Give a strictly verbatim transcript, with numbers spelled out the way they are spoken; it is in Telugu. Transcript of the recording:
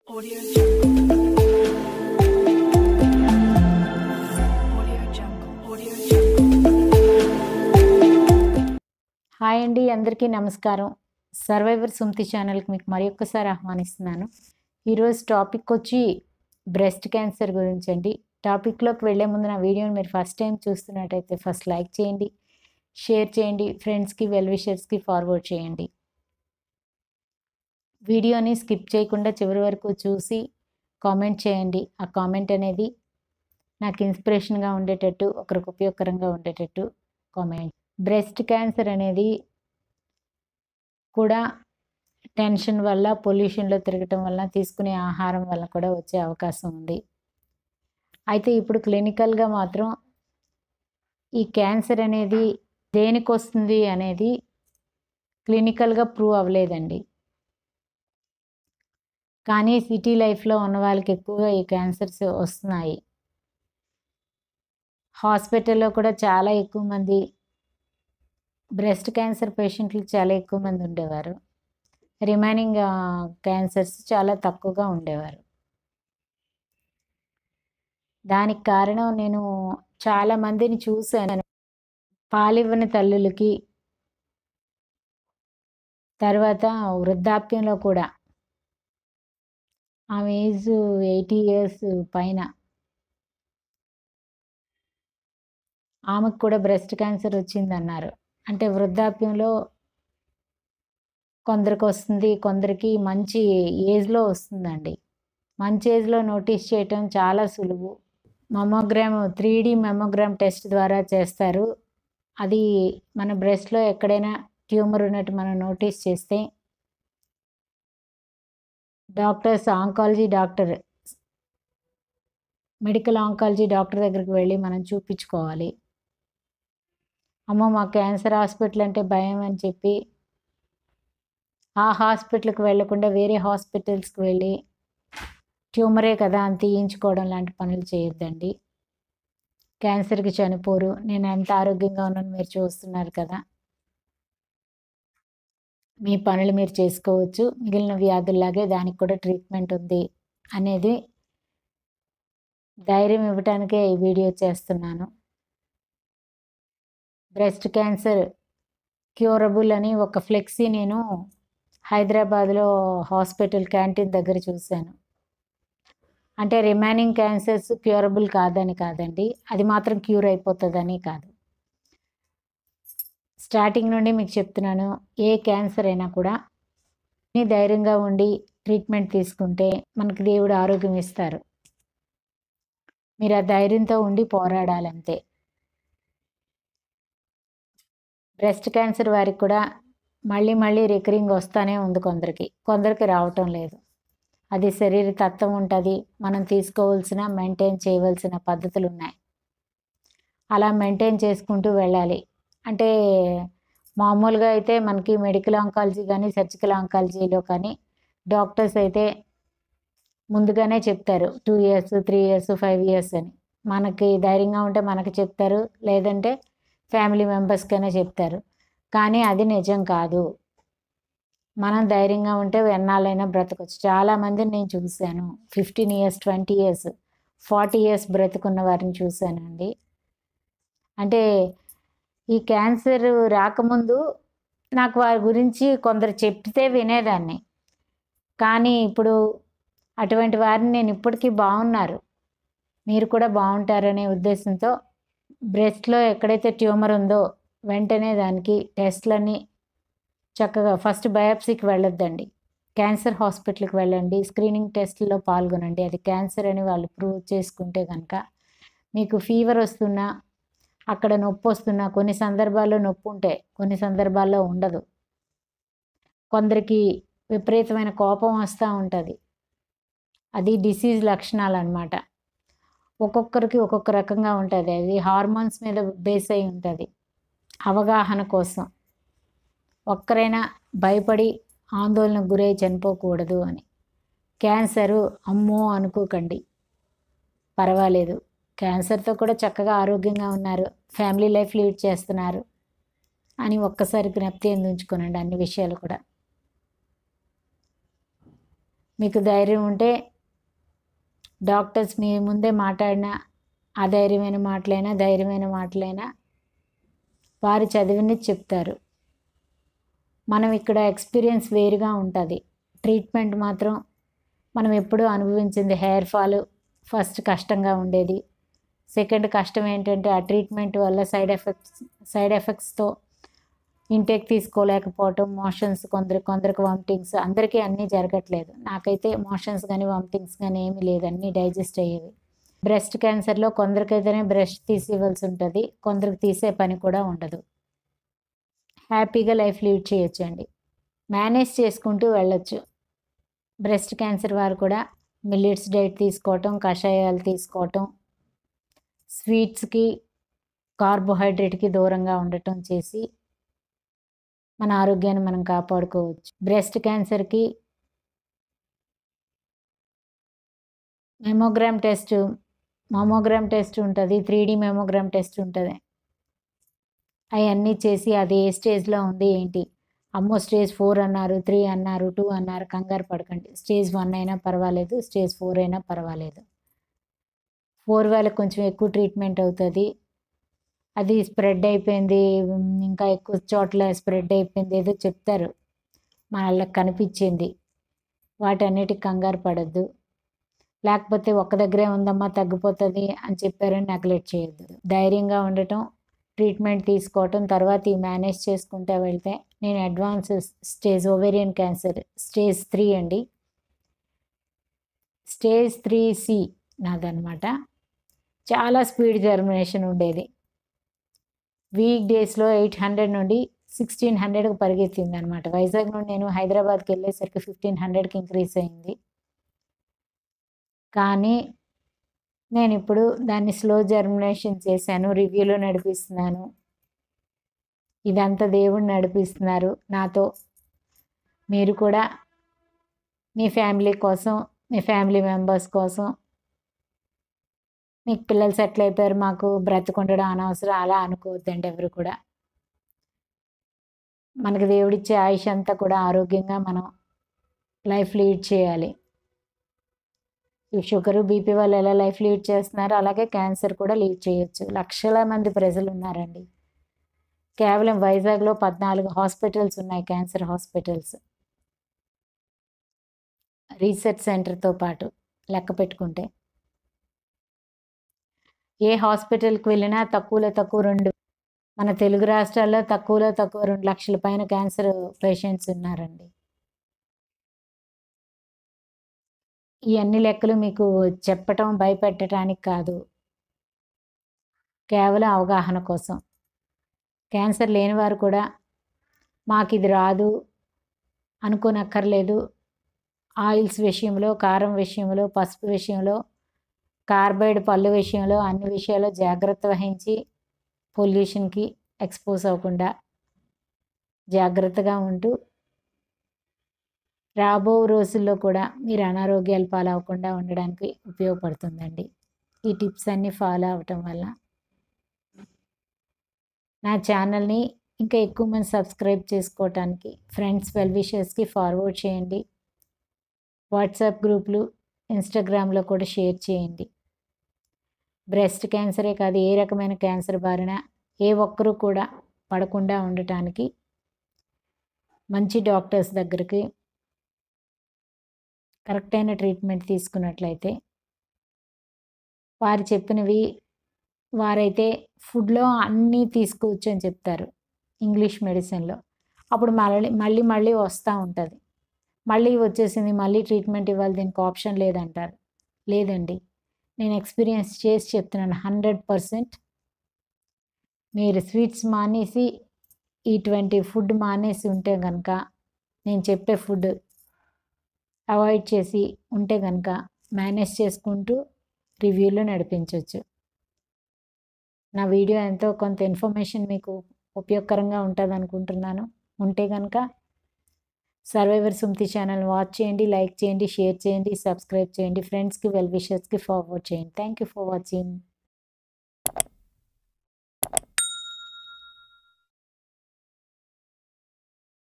Audio Jungle. Audio Jungle. Audio Jungle. Hi అండి, అందరికీ నమస్కారం. సర్వైవర్ సుమతి ఛానల్కి మీకు మరి ఒక్కసారి ఆహ్వానిస్తున్నాను. ఈరోజు టాపిక్ వచ్చి బ్రెస్ట్ క్యాన్సర్ గురించి అండి. టాపిక్లోకి వెళ్ళే ముందు నా వీడియోని మీరు ఫస్ట్ టైం చూస్తున్నట్టయితే ఫస్ట్ లైక్ చేయండి, షేర్ చేయండి, ఫ్రెండ్స్కి వెల్ విషర్స్కి ఫార్వర్డ్ చేయండి. వీడియోని స్కిప్ చేయకుండా చివరి వరకు చూసి కామెంట్ చేయండి. ఆ కామెంట్ అనేది నాకు ఇన్స్పిరేషన్గా ఉండేటట్టు, ఒకరికి ఉపయోగకరంగా ఉండేటట్టు కామెంట్. బ్రెస్ట్ క్యాన్సర్ అనేది కూడా టెన్షన్ వల్ల, పొల్యూషన్లో తిరగటం వల్ల, తీసుకునే ఆహారం వల్ల కూడా వచ్చే అవకాశం ఉంది. అయితే ఇప్పుడు క్లినికల్గా మాత్రం ఈ క్యాన్సర్ అనేది దేనికి వస్తుంది అనేది క్లినికల్గా ప్రూవ్ అవ్వలేదండి. కానీ సిటీ లైఫ్లో ఉన్న వాళ్ళకి ఎక్కువగా ఈ క్యాన్సర్స్ వస్తున్నాయి. హాస్పిటల్లో కూడా చాలా ఎక్కువ మంది బ్రెస్ట్ క్యాన్సర్ పేషెంట్లు చాలా ఎక్కువ మంది ఉండేవారు. రిమైనింగ్ క్యాన్సర్స్ చాలా తక్కువగా ఉండేవారు. దానికి కారణం నేను చాలా మందిని చూశాను. పాలివ్వని తల్లులకి, తర్వాత వృద్ధాప్యంలో కూడా, ఆమె ఏజ్ ఎయిటీ ఇయర్స్ పైన, ఆమెకు కూడా బ్రెస్ట్ క్యాన్సర్ వచ్చిందన్నారు. అంటే వృద్ధాప్యంలో కొందరికి వస్తుంది, కొందరికి మంచి ఏజ్లో వస్తుందండి. మంచి ఏజ్లో నోటీస్ చేయటం చాలా సులువు. Mammogram three D mammogram test ద్వారా చేస్తారు. అది మన బ్రెస్ట్లో ఎక్కడైనా ట్యూమర్ ఉన్నట్టు మనం నోటీస్ చేస్తే doctors, oncology doctor, medical oncology doctor దగ్గరికి వెళ్ళి మనం చూపించుకోవాలి. అమ్మో మా క్యాన్సర్ హాస్పిటల్ అంటే భయం అని చెప్పి ఆ హాస్పిటల్కి వెళ్ళకుండా వేరే హాస్పిటల్స్కి వెళ్ళి ట్యూమరే కదా అని తీయించుకోవడం లాంటి పనులు చేయొద్దండి. క్యాన్సర్కి చనిపోరు. నేను ఎంత ఆరోగ్యంగా ఉన్నాను మీరు చూస్తున్నారు కదా. మీ పనులు మీరు చేసుకోవచ్చు. మిగిలిన వ్యాధుల్లాగే దానికి కూడా ట్రీట్మెంట్ ఉంది అనేది ధైర్యం ఇవ్వటానికే ఈ వీడియో చేస్తున్నాను. బ్రెస్ట్ క్యాన్సర్ క్యూరబుల్ అని ఒక ఫ్లెక్సీ నేను హైదరాబాద్లో హాస్పిటల్ క్యాంటీన్ దగ్గర చూశాను. అంటే రిమైనింగ్ క్యాన్సర్స్ క్యూరబుల్ కాదని కాదండి, అది మాత్రం క్యూర్ అయిపోతుందని కాదు. స్టార్టింగ్ నుండి మీకు చెప్తున్నాను, ఏ క్యాన్సర్ అయినా కూడా ధైర్యంగా ఉండి ట్రీట్మెంట్ తీసుకుంటే మనకి దేవుడు ఆరోగ్యం ఇస్తారు. మీరు ఆ ధైర్యంతో ఉండి పోరాడాలంతే. బ్రెస్ట్ క్యాన్సర్ వారికి కూడా మళ్ళీ మళ్ళీ రికరింగ్ వస్తూనే ఉంది. కొందరికి కొందరికి రావటం లేదు. అది శరీర తత్వం ఉంటుంది. మనం తీసుకోవాల్సిన, మెయింటైన్ చేయవలసిన పద్ధతులు ఉన్నాయి. అలా మెయింటైన్ చేసుకుంటూ వెళ్ళాలి. అంటే మామూలుగా అయితే మనకి మెడికల్ ఆంకాలజీ కానీ, సర్జికల్ ఆంకాలజీలో కానీ డాక్టర్స్ అయితే ముందుగానే చెప్తారు two years three years five years అని. మనకి ధైర్యంగా ఉంటే మనకి చెప్తారు, లేదంటే ఫ్యామిలీ మెంబర్స్కైనా చెప్తారు. కానీ అది నిజం కాదు. మనం ధైర్యంగా ఉంటే ఎన్నాళ్ళైనా బ్రతకొచ్చు. చాలామందిని నేను చూశాను. Fifteen years twenty years forty years బ్రతుకున్న వారిని చూశానండి. అంటే ఈ క్యాన్సర్ రాకముందు నాకు వారి గురించి కొందరు చెప్తే వినేదాన్ని. కానీ ఇప్పుడు అటువంటి వారిని నేను ఇప్పటికీ బాగున్నారు, మీరు కూడా బాగుంటారనే ఉద్దేశంతో బ్రెస్ట్లో ఎక్కడైతే ట్యూమర్ ఉందో వెంటనే దానికి టెస్ట్లన్నీ చక్కగా, ఫస్ట్ బయాప్సీకి వెళ్ళొద్దండి, క్యాన్సర్ హాస్పిటల్కి వెళ్ళండి, స్క్రీనింగ్ టెస్ట్లో పాల్గొనండి. అది క్యాన్సర్ అని వాళ్ళు ప్రూవ్ చేసుకుంటే కనుక మీకు ఫీవర్ వస్తున్నా, అక్కడ నొప్పి వస్తున్నా, కొన్ని సందర్భాల్లో నొప్పి ఉంటే కొన్ని సందర్భాల్లో ఉండదు. కొందరికి విపరీతమైన కోపం వస్తూ ఉంటుంది. అది డిసీజ్ లక్షణాలు అన్నమాట. ఒక్కొక్కరికి ఒక్కొక్క రకంగా ఉంటుంది. అది హార్మోన్స్ మీద బేస్ అయి ఉంటుంది. అవగాహన కోసం ఒక్కరైనా భయపడి ఆందోళనకు గురై చనిపోకూడదు అని. క్యాన్సరు అమ్మో అనుకోకండి, పర్వాలేదు. క్యాన్సర్తో కూడా చక్కగా ఆరోగ్యంగా ఉన్నారు, ఫ్యామిలీ లైఫ్ లీడ్ చేస్తున్నారు అని ఒక్కసారి జ్ఞప్తి ఉంచుకోనండి అన్ని విషయాలు కూడా. మీకు ధైర్యం ఉంటే డాక్టర్స్ మీ ముందే మాట్లాడిన అధైర్యమైన మాటలైనా ధైర్యమైన మాటలైనా వారు చదివినది చెప్తారు. మనం ఇక్కడ ఎక్స్పీరియన్స్ వేరుగా ఉంటుంది. ట్రీట్మెంట్ మాత్రం మనం ఎప్పుడూ అనుభవించింది. హెయిర్ ఫాల్ ఫస్ట్ కష్టంగా ఉండేది. సెకండ్ కష్టం ఏంటంటే ఆ ట్రీట్మెంట్ వల్ల సైడ్ ఎఫెక్ట్స్ సైడ్ ఎఫెక్ట్స్తో ఇంటేక్ తీసుకోలేకపోవటం, మోషన్స్, కొందరు కొందరికి వామిటింగ్స్. అందరికీ అన్నీ జరగట్లేదు. నాకైతే మోషన్స్ కానీ వామిటింగ్స్ కానీ ఏమీ లేదు, అన్నీ డైజెస్ట్ అయ్యేవి. బ్రెస్ట్ క్యాన్సర్లో కొందరికైతేనే బ్రెస్ట్ తీసివ్వాల్సి ఉంటుంది, కొందరికి తీసే పని కూడా ఉండదు. హ్యాపీగా లైఫ్ లీడ్ చేయొచ్చు అండి, మేనేజ్ చేసుకుంటూ వెళ్ళొచ్చు. బ్రెస్ట్ క్యాన్సర్ వారు కూడా మిల్లెట్స్ డైట్ తీసుకోవటం, కషాయాలు తీసుకోవటం, స్వీట్స్కి కార్బోహైడ్రేట్కి దూరంగా ఉండటం చేసి మన ఆరోగ్యాన్ని మనం కాపాడుకోవచ్చు. బ్రెస్ట్ క్యాన్సర్కి మెమోగ్రామ్ టెస్ట్ మమోగ్రామ్ టెస్ట్ ఉంటుంది, త్రీ డి మెమోగ్రామ్ టెస్ట్ ఉంటుంది. అవన్నీ చేసి అది ఏ స్టేజ్లో ఉంది ఏంటి, అమ్మో స్టేజ్ ఫోర్ అన్నారు, త్రీ అన్నారు, టూ అన్నారు, కంగారు పడకండి. స్టేజ్ వన్ అయినా పర్వాలేదు, స్టేజ్ ఫోర్ అయినా పర్వాలేదు. ఫోర్ వాళ్ళకి కొంచెం ఎక్కువ ట్రీట్మెంట్ అవుతుంది. అది స్ప్రెడ్ అయిపోయింది, ఇంకా ఎక్కువ చోట్ల స్ప్రెడ్ అయిపోయింది ఏదో చెప్తారు, మన వాళ్ళకి కనిపించింది. వాటన్నిటికి కంగారు పడద్దు. లేకపోతే ఒక్క దగ్గరే ఉందమ్మా తగ్గిపోతుంది అని చెప్పారని నెగ్లెక్ట్ చేయొద్దు. ధైర్యంగా ఉండటం, ట్రీట్మెంట్ తీసుకోవటం, తర్వాత ఈ మేనేజ్ చేసుకుంటూ వెళ్తే. నేను advance stage ovarian cancer stage three అండి, స్టేజ్ త్రీ సి నాదనమాట. చాలా స్పీడ్ జర్మినేషన్ ఉండేది. వీక్ డేస్లో ఎయిట్ హండ్రెడ్ నుండి సిక్స్టీన్ హండ్రెడ్కి పరిగెత్తింది అనమాట. వైజాగ్ నుండి నేను హైదరాబాద్కి వెళ్ళేసరికి ఫిఫ్టీన్ హండ్రెడ్కి ఇంక్రీజ్ అయింది. కానీ నేను ఇప్పుడు దాన్ని స్లో జర్మినేషన్ చేశాను, రివ్యూలో నడిపిస్తున్నాను. ఇదంతా దేవుడు నడిపిస్తున్నారు నాతో. మీరు కూడా మీ ఫ్యామిలీ కోసం, మీ ఫ్యామిలీ మెంబర్స్ కోసం, మీకు పిల్లలు సెటిల్ అయిపోయారు మాకు బ్రతికుండడం అనవసరం అలా అనుకోవద్దండి ఎవరు కూడా. మనకు దేవుడిచ్చే ఆయుష్ అంతా కూడా ఆరోగ్యంగా మనం లైఫ్ లీడ్ చేయాలి. ఈ షుగరు బీపీ వాళ్ళు ఎలా లైఫ్ లీడ్ చేస్తున్నారో అలాగే క్యాన్సర్ కూడా లీడ్ చేయొచ్చు. లక్షల మంది ప్రజలు ఉన్నారండి. కేవలం వైజాగ్లో పద్నాలుగు హాస్పిటల్స్ ఉన్నాయి, క్యాన్సర్ హాస్పిటల్స్, రీసెర్చ్ సెంటర్తో పాటు లెక్క పెట్టుకుంటే. ఏ హాస్పిటల్కి వెళ్ళినా తక్కువలో తక్కువ రెండు, మన తెలుగు రాష్ట్రాల్లో తక్కువలో తక్కువ రెండు లక్షల పైన క్యాన్సర్ పేషెంట్స్ ఉన్నారండి. ఈ అన్ని లెక్కలు మీకు చెప్పటం భయపెట్టడానికి కాదు, కేవలం అవగాహన కోసం. క్యాన్సర్ లేని వారు కూడా మాకు ఇది రాదు అనుకోనక్కర్లేదు. ఆయిల్స్ విషయంలో, కారం విషయంలో, పసుపు విషయంలో, కార్బైడ్ పళ్ళు విషయంలో అన్ని విషయాల్లో జాగ్రత్త వహించి పొల్యూషన్కి ఎక్స్పోజ్ అవ్వకుండా జాగ్రత్తగా ఉంటూ రాబో రోజుల్లో కూడా మీరు అనారోగ్యాలు పాలవకుండా ఉండడానికి ఉపయోగపడుతుందండి ఈ టిప్స్ అన్నీ ఫాలో అవటం వల్ల. నా ఛానల్ని ఇంకా ఎక్కువ మంది సబ్స్క్రైబ్ చేసుకోవటానికి ఫ్రెండ్స్, వెల్ విషర్స్కి ఫార్వర్డ్ చేయండి. వాట్సాప్ గ్రూపులు, ఇన్స్టాగ్రామ్లో కూడా షేర్ చేయండి. బ్రెస్ట్ క్యాన్సరే కాదు, ఏ రకమైన క్యాన్సర్ బారిన ఏ ఒక్కరూ కూడా పడకుండా ఉండటానికి మంచి డాక్టర్స్ దగ్గరికి కరెక్ట్ అయిన ట్రీట్మెంట్ తీసుకున్నట్లయితే, వారు చెప్పినవి వారైతే ఫుడ్లో అన్నీ తీసుకోవచ్చు అని చెప్తారు ఇంగ్లీష్ మెడిసిన్లో. అప్పుడు మళ్ళీ మళ్ళీ మళ్ళీ వస్తూ ఉంటుంది, మళ్ళీ వచ్చేసింది మళ్ళీ ట్రీట్మెంట్ ఇవ్వాలి దీనికి ఆప్షన్ లేదంటారు. లేదండి, నేను ఎక్స్పీరియన్స్ చేసి చెప్తున్నాను. హండ్రెడ్ పర్సెంట్ మీరు స్వీట్స్ మానేసి ఇటువంటి ఫుడ్ మానేసి ఉంటే కనుక, నేను చెప్పే ఫుడ్ అవాయిడ్ చేసి ఉంటే కనుక మేనేజ్ చేసుకుంటూ రివ్యూలో నడిపించవచ్చు. నా వీడియో ఎంతో కొంత ఇన్ఫర్మేషన్ మీకు ఉపయోగకరంగా ఉంటుంది అనుకుంటున్నాను. ఉంటే కనుక సర్వైవర్ సుమతి ఛానల్ వాచ్ చేయండి, లైక్ చేయండి, షేర్ చేయండి, సబ్స్క్రైబ్ చేయండి. ఫ్రెండ్స్కి, వెల్ విషర్స్కి ఫార్వర్డ్ చేయండి. Thank you for watching.